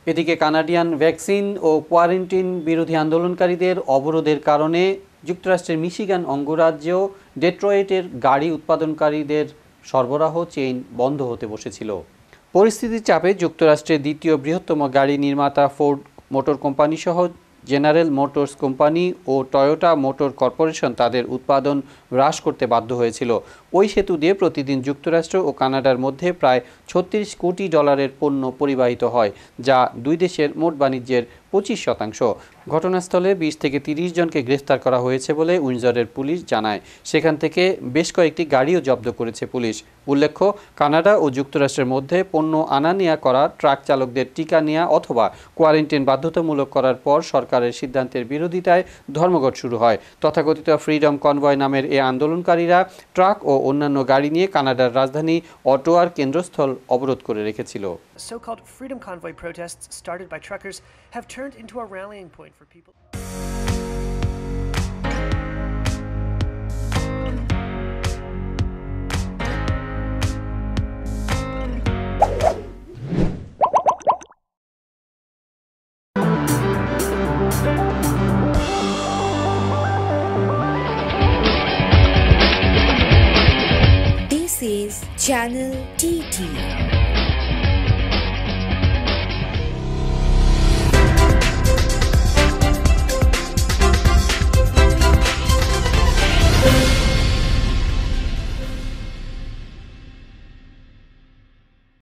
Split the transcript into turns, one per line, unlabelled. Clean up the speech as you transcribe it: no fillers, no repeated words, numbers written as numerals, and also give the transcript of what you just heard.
এদিকে Canadian vaccine ও quarantine বিরোধী আন্দোলনকারীদের অবরোধের কারণে যুক্তরাষ্ট্রের মিশিগান অঙ্গরাজ্য ডেট্রয়েটের গাড়ি উৎপাদনকারীদের সরবরাহ চেইন বন্ধ হতে বসেছিল। পরিস্থিতির চাপে যুক্তরাষ্ট্রের দ্বিতীয় বৃহত্তম গাড়ি নির্মাতা ফোর্ড মোটর কোম্পানি সহ জেনারেল মোটরস কোম্পানি ও টয়োটা মোটর কর্পোরেশন তাদের উৎপাদন হ্রাস করতে বাধ্য হয়েছিল। ওই সেতু দিয়ে প্রতিদিন যুক্তরাষ্ট্র ও কানাডার মধ্যে প্রায় $36 কোটি পণ্য পরিবাহিত হয়, যা দুই দেশের মোট বাণিজ্যের 25%। ঘটনাস্থলে 20 থেকে 30 জনকে গ্রেফতার করা হয়েছে বলে উইন্ডসরের পুলিশ জানায়। সেখান থেকে বেশ কয়েকটি গাড়িও জব্দ করেছে পুলিশ। উল্লেখ্য, কানাডা ও যুক্তরাষ্ট্রের মধ্যে পণ্য আনা নেয়া করা, ট্রাক চালকদের টিকা নেওয়া অথবা কোয়ারেন্টাইন বাধ্যতামূলক করার পর সরকারের সিদ্ধান্তের বিরোধিতায় ধর্মঘট শুরু হয়। তথাকথিত ফ্রিডম কনভয় নামের এই আন্দোলনকারীরা ট্রাক ও অন্যান্য গাড়ি নিয়ে কানাডার রাজধানী অটোয়ার কেন্দ্রস্থল অবরোধ করে রেখেছিল।
So-called freedom convoy protests started by truckers have turned into a rallying point for people.
This is Channel TT.